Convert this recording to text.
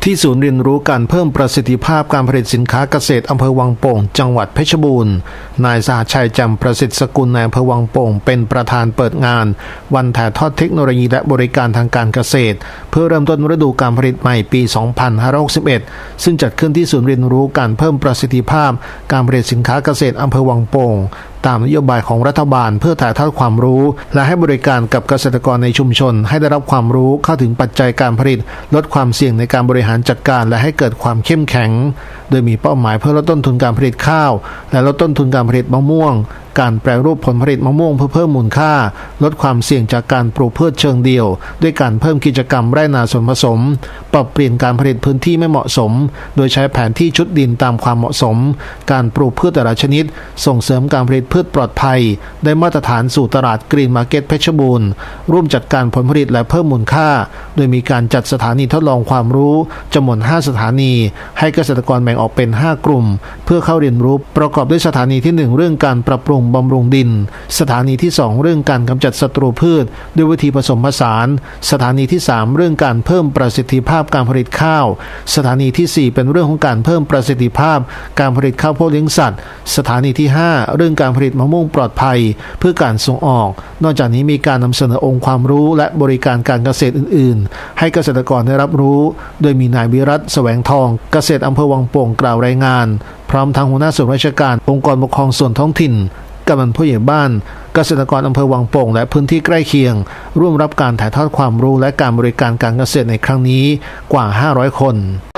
ที่ศูนย์เรียนรู้การเพิ่มประสิทธิภาพการผลิตสินค้าเกษตรอำเภอวังโป่งจังหวัดเพชรบูรณ์นายสหชัยจำประสิทธิ์สกุลนายอำเภอวังโป่งเป็นประธานเปิดงานวันถ่ายทอดเทคโนโลยีและบริการทางการเกษตรเพื่อเริ่มต้นฤดูการผลิตใหม่ปี 2561 ซึ่งจัดขึ้นที่ศูนย์เรียนรู้การเพิ่มประสิทธิภาพการผลิตสินค้าเกษตรอำเภอวังโป่งตามนโยบายของรัฐบาลเพื่อถ่ายทอดความรู้และให้บริการกับเกษตรกรในชุมชนให้ได้รับความรู้เข้าถึงปัจจัยการผลิตลดความเสี่ยงในการบริหารจัดการและให้เกิดความเข้มแข็งโดยมีเป้าหมายเพื่อลดต้นทุนการผลิตข้าวและลดต้นทุนการผลิตมะม่วงการแปรรูปผลผลิตมะม่วงเพื่อเพิ่มมูลค่าลดความเสี่ยงจากการปลูกพืชเชิงเดี่ยวด้วยการเพิ่มกิจกรรมไร่นาส่วนผสมปรับเปลี่ยนการผลิตพื้นที่ไม่เหมาะสมโดยใช้แผนที่ชุดดินตามความเหมาะสมการปลูกพืชแต่ละชนิดส่งเสริมการผลิตพืชปลอดภัยได้มาตรฐานสู่ตลาดกรีนมาร์เก็ตเพชรบูรณ์ร่วมจัดการผลผลิตและเพิ่มมูลค่าโดยมีการจัดสถานีทดลองความรู้จำนวน5สถานีให้เกษตรกรแบ่งออกเป็น5กลุ่มเพื่อเข้าเรียนรู้ประกอบด้วยสถานีที่1เรื่องการปรับปรุงบำรุงดินสถานีที่2เรื่องการกำจัดศัตรูพืชด้วยวิธีผสมผสานสถานีที่3เรื่องการเพิ่มประสิทธิภาพการผลิตข้าวสถานีที่4เป็นเรื่องของการเพิ่มประสิทธิภาพการผลิตข้าวโพดเลี้ยงสัตว์สถานีที่5เรื่องการผลิตมะม่วงปลอดภัยเพื่อการส่งออกนอกจากนี้มีการนำเสนอองค์ความรู้และบริการการเกษตรอื่นๆให้เกษตรกรได้รับรู้โดยมีนายวิรัตน์แสวงทองเกษตรอำเภอวังโป่งกล่าวรายงานพร้อมทางหัวหน้าส่วนราชการองค์กรปกครองส่วนท้องถิ่นกำนันผู้ใหญ่บ้านเกษตรกรอำเภอวังโป่งและพื้นที่ใกล้เคียงร่วมรับการถ่ายทอดความรู้และการบริการการเกษตรในครั้งนี้กว่า500คน